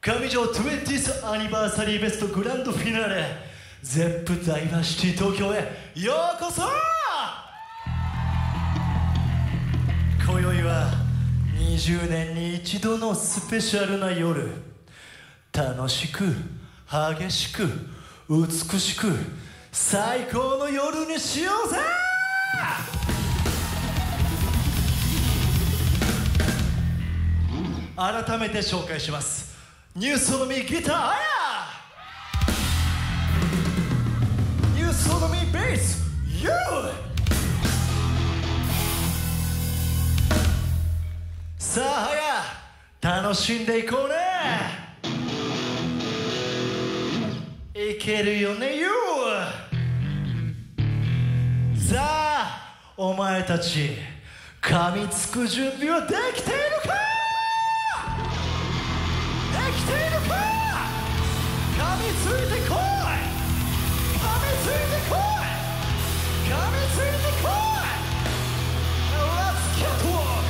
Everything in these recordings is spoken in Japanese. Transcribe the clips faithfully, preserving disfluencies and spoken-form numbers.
上条 トゥエンティース アニバーサリーベストグランドフィナーレ ゼップ ダイバーシティ東京へようこそ。今宵はにじゅうねんに一度のスペシャルな夜、楽しく激しく美しく最高の夜にしようぜ。改めて紹介します。ニューソノミギターアヤ、ニューソノミベースユー、さあはや楽しんでいこうね。いけるよねユー。さあお前たち噛みつく準備はできているか。噛みついてこい、噛みついてこい、噛みついてこい。 Let's catwalk。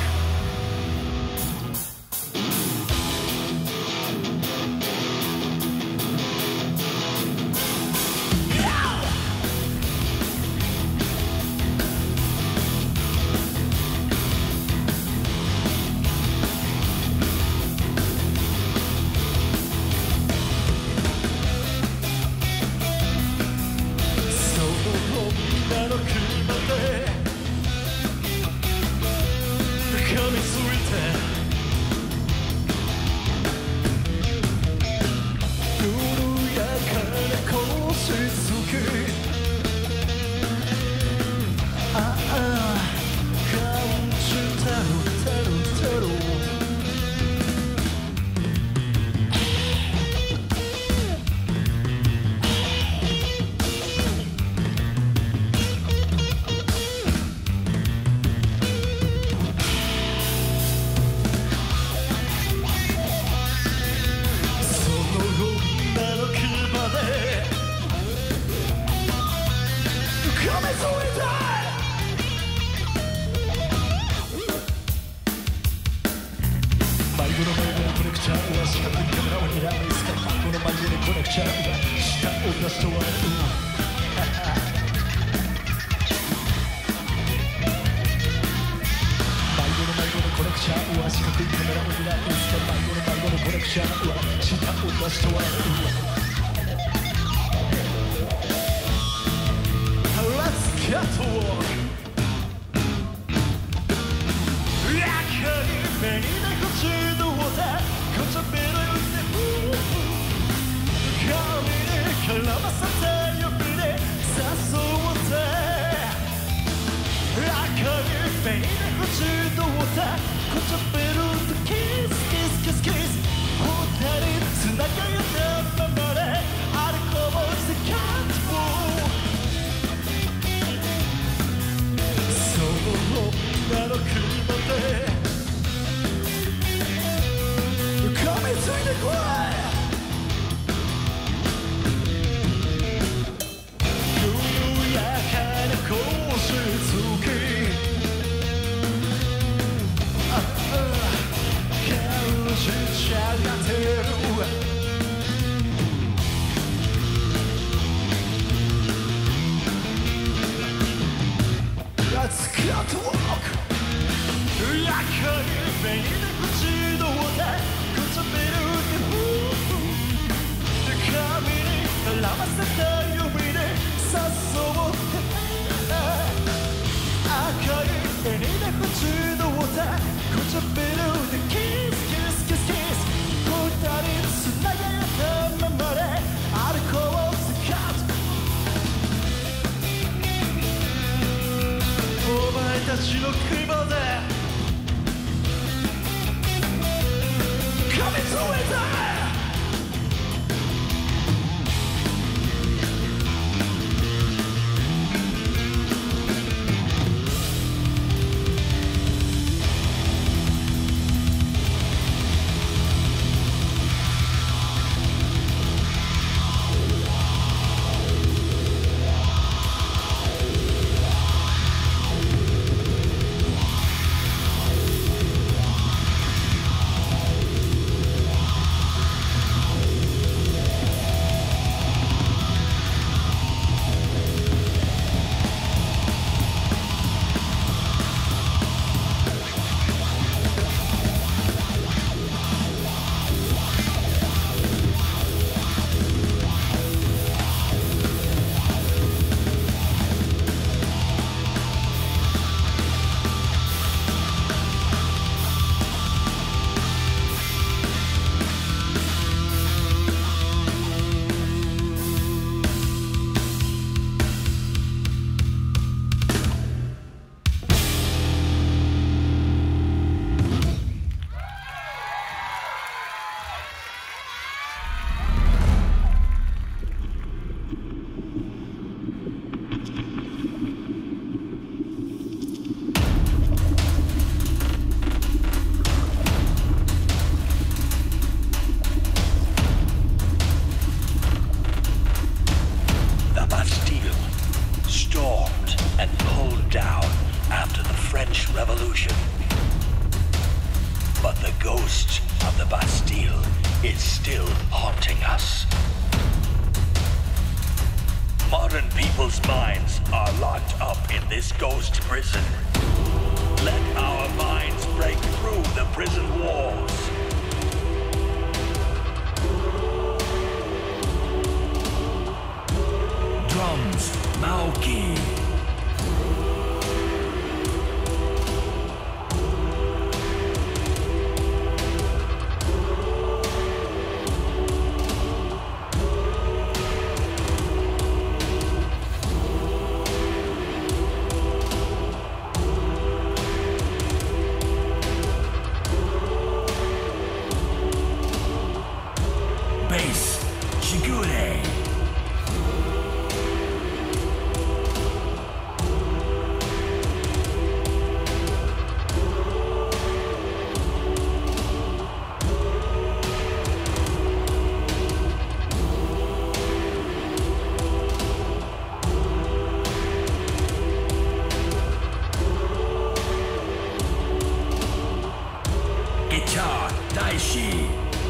is still haunting us. Modern people's minds are locked up in this ghost prison. Let our minds break through the prison walls. Drums, Maoki. Bass, Shigure. Guitar, Daishi.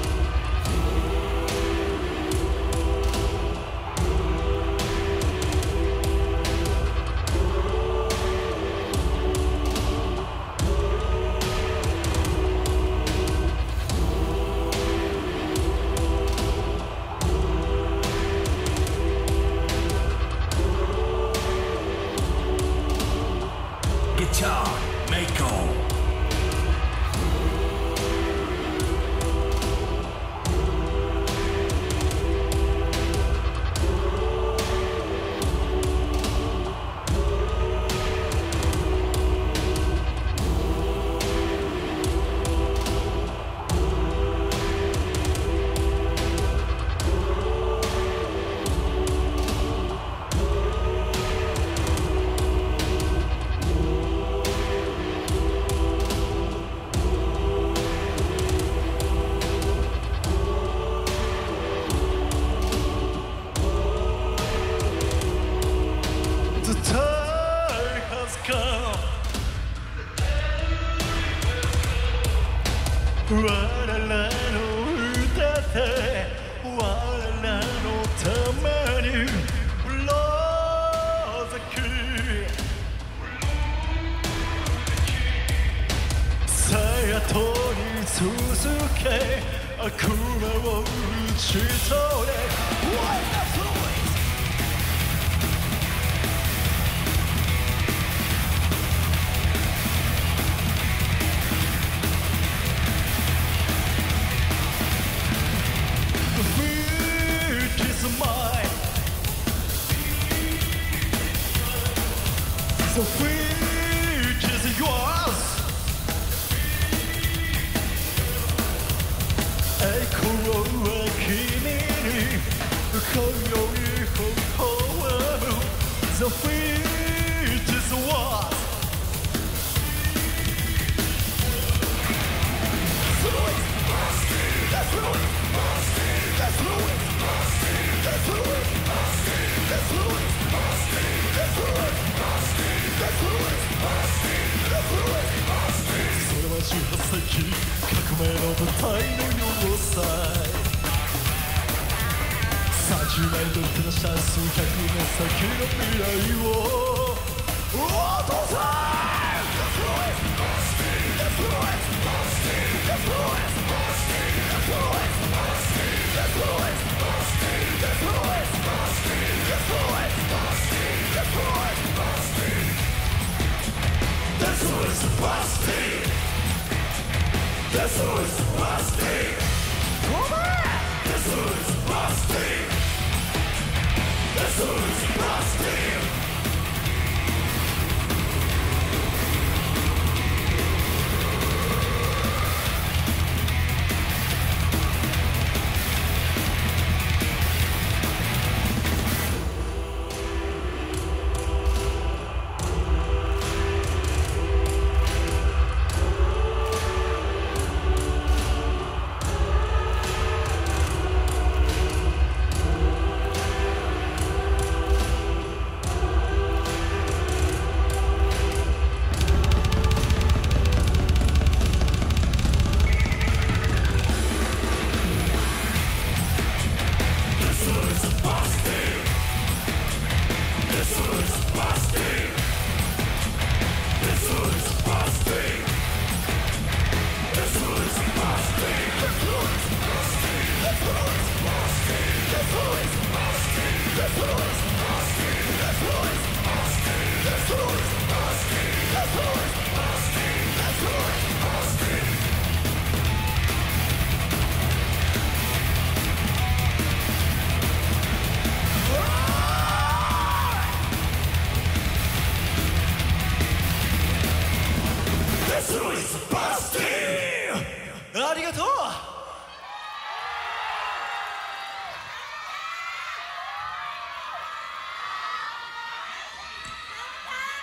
Guitar, Mako. The time has come. 我らの歌で我らのためにローザクさやとに続け悪魔を打ち取れ The beat is yours. Echoは君に今宵微笑む The beat is yours. That's Louis. That's Louis. That's Louis. That's Louis. That's Louis. That's Louis! That's Louis! それはじゅうはっさいき革命の舞台の要塞さんじゅうねんどり照らした数百年先の未来を落とせ That's Louis! That's Louis! That's Louis! That's Louis! That's Louis! That's Louis! That's Louis! That's Louis! That's who it's supposed to be. That's who it's supposed to be. That's who it's supposed to be. That's who it's supposed to be.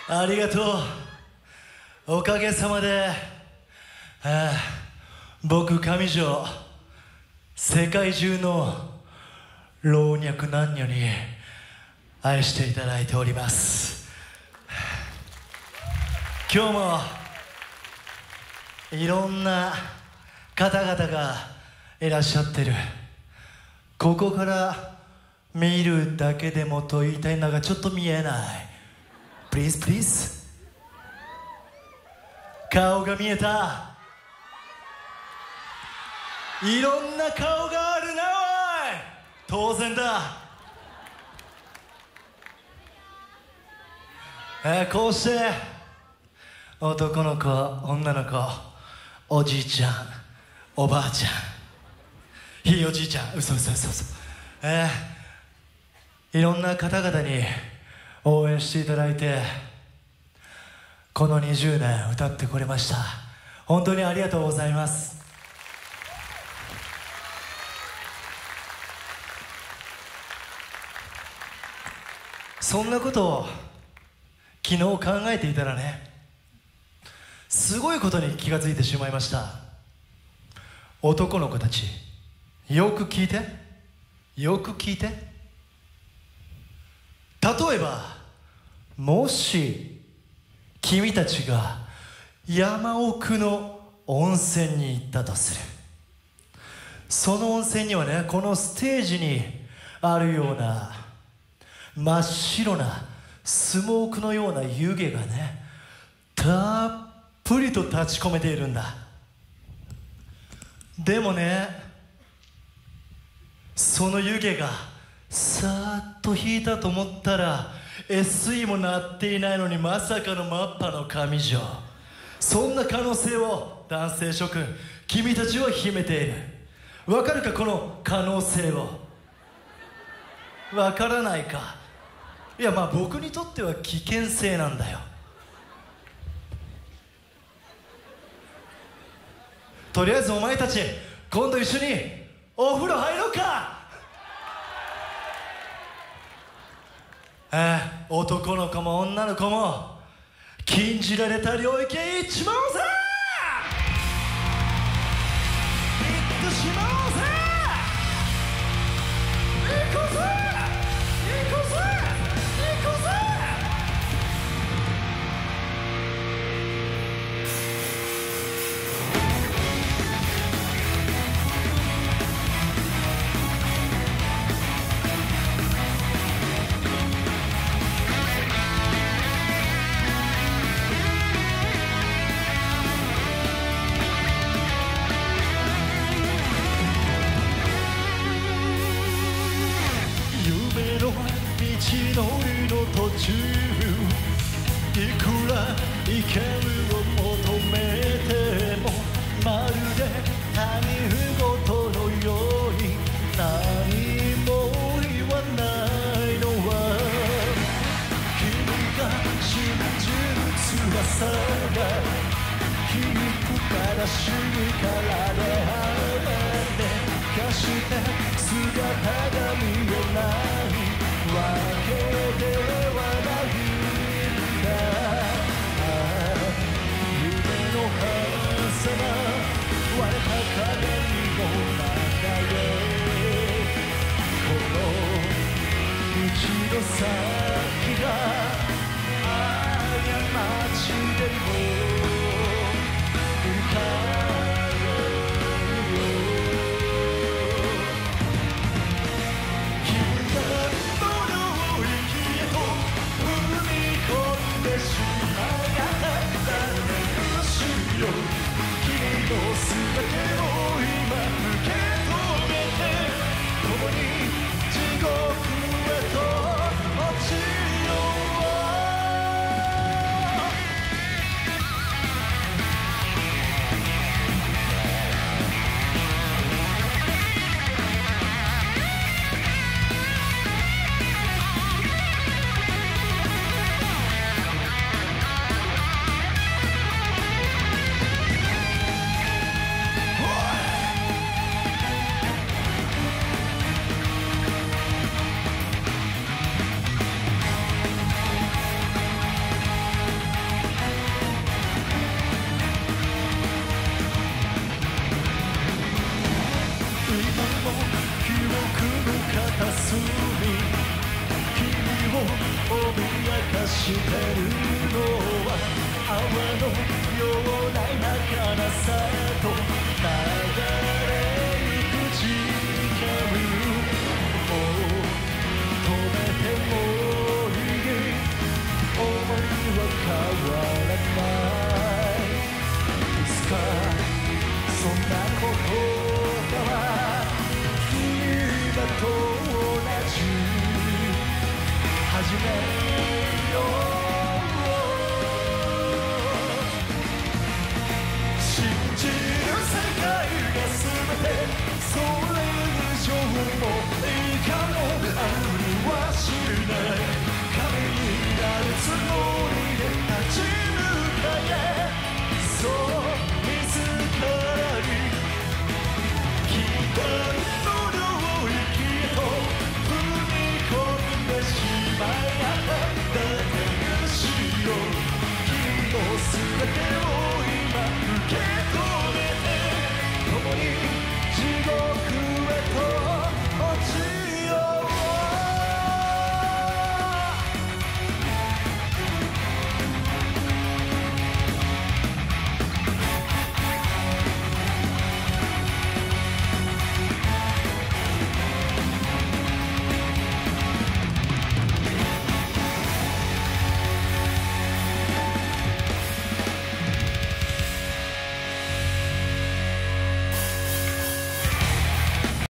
ありがとう。おかげさまで、ああ僕上条世界中の老若男女に愛していただいております。今日もいろんな方々がいらっしゃってる。ここから見るだけでもと言いたいのがちょっと見えない。 Please please 顔が見えた。いろんな顔があるな。おい当然だ。えー、こうして男の子女の子おじいちゃんおばあちゃんひいおじいちゃん嘘嘘嘘嘘えー、いろんな方々に応援していただいてこのにじゅうねん歌ってこれました。本当にありがとうございます。そんなことを昨日考えていたらね、すごいことに気がついてしまいました。男の子たちよく聞いてよく聞いて。例えばもし君たちが山奥の温泉に行ったとする。その温泉にはね、このステージにあるような真っ白なスモークのような湯気がねたっぷりと立ち込めているんだ。でもね、その湯気がさーっと引いたと思ったら エスイー も鳴っていないのにまさかのマッパの上条。そんな可能性を男性諸君君たちは秘めている。わかるかこの可能性を。わからないか。いやまあ僕にとっては危険性なんだよ。とりあえずお前たち今度一緒にお風呂入ろうか。えー、男の子も女の子も禁じられた領域へ行っちまおうぜ。行ってしまおうぜ。行こうぜ行こうぜ行こうぜ。道のりの途中いくら意見を求めてもまるで他人事のように何も言わないのは君が信じる翼が皮肉からしからであって決して姿が見えないわけではないんだ。夢の狭間割れた影の中へこの道の先が過ちでも浮かべるよ。君が君のすべてを今受け止めて共に地獄へと落ちよう。 してるのは泡のような儚さと